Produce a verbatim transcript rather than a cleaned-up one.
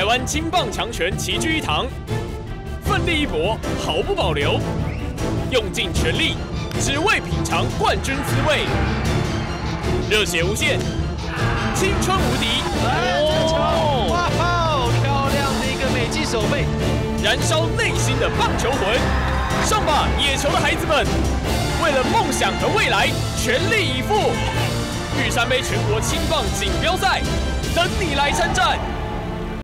台湾青棒强权齐聚一堂，奋力一搏，毫不保留，用尽全力，只为品尝冠军滋味。热血无限，青春无敌！ 哦，哇哦，漂亮的一个美技手背， 燃烧内心的棒球魂！上吧，野球的孩子们！为了梦想和未来，全力以赴！玉山杯全国青棒锦标赛，等你来参战！